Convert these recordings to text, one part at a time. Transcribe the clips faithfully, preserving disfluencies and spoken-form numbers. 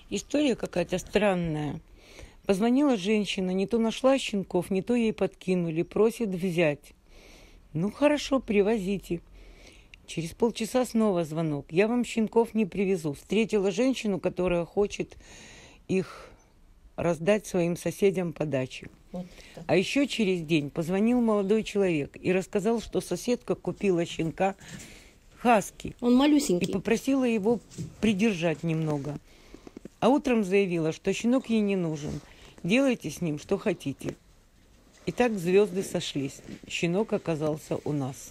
История какая-то странная. Позвонила женщина, не то нашла щенков, не то ей подкинули, просит взять. Ну хорошо, привозите. Через полчаса снова звонок. Я вам щенков не привезу. Встретила женщину, которая хочет их раздать своим соседям по даче. Вот а еще через день позвонил молодой человек и рассказал, что соседка купила щенка хаски. Он малюсенький. И попросила его придержать немного. А утром заявила, что щенок ей не нужен. Делайте с ним, что хотите. И так звезды сошлись. Щенок оказался у нас.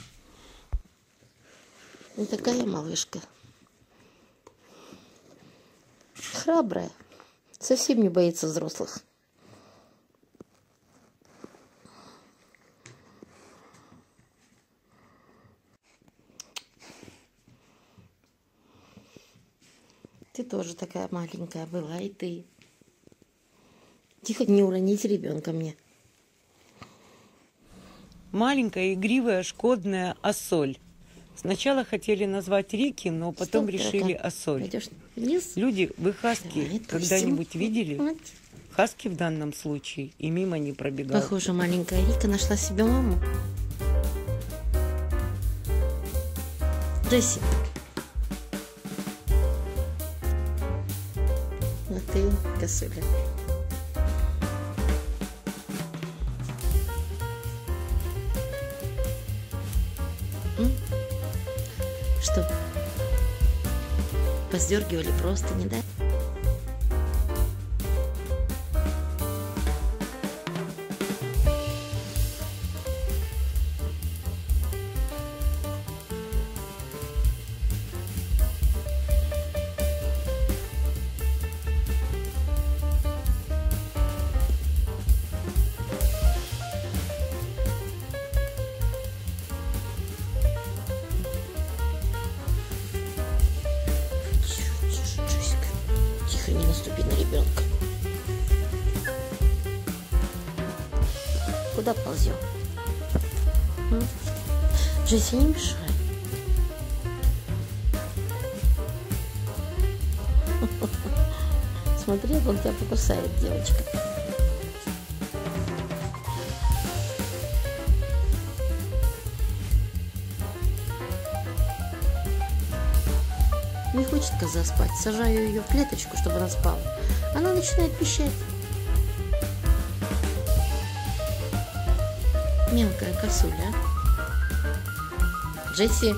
Вот такая малышка. Храбрая. Совсем не боится взрослых. Ты тоже такая маленькая была, и ты. Тихо, не уронить ребенка мне. Маленькая, игривая, шкодная Ассоль. Сначала хотели назвать Рики, но потом Стоп, решили Ассоль. Люди, вы хаски когда-нибудь видели? Вот. Хаски в данном случае и мимо не пробегают. Похоже, маленькая Рика нашла себе маму. Джесси. А ты, косуля. Что? Поздергивали просто, не да? Не наступи на ребенка. Куда ползем? М? Джесси, не мешай. Смотри, он тебя покусает, девочка. Не хочет коза спать. Сажаю ее в клеточку, чтобы она спала. Она начинает пищать. Мелкая косуля. Джесси.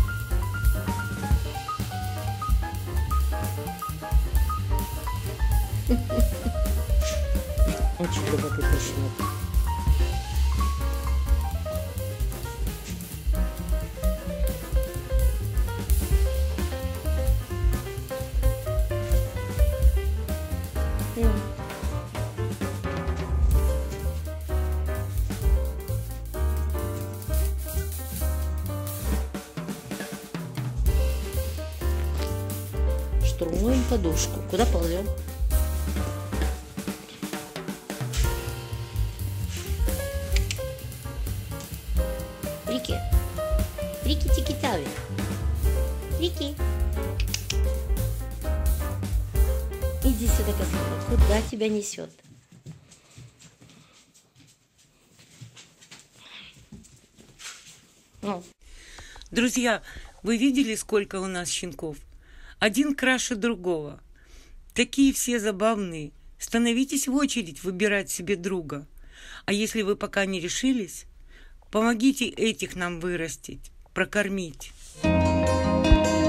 Очень любопытный щенок. Штурмуем подушку. Куда ползем? Рики. Рики тики-тави. Рики. Иди сюда, косуля. Куда тебя несет? Ну. Друзья, вы видели, сколько у нас щенков? Один краше другого. Такие все забавные. Становитесь в очередь выбирать себе друга. А если вы пока не решились, помогите этих нам вырастить, прокормить.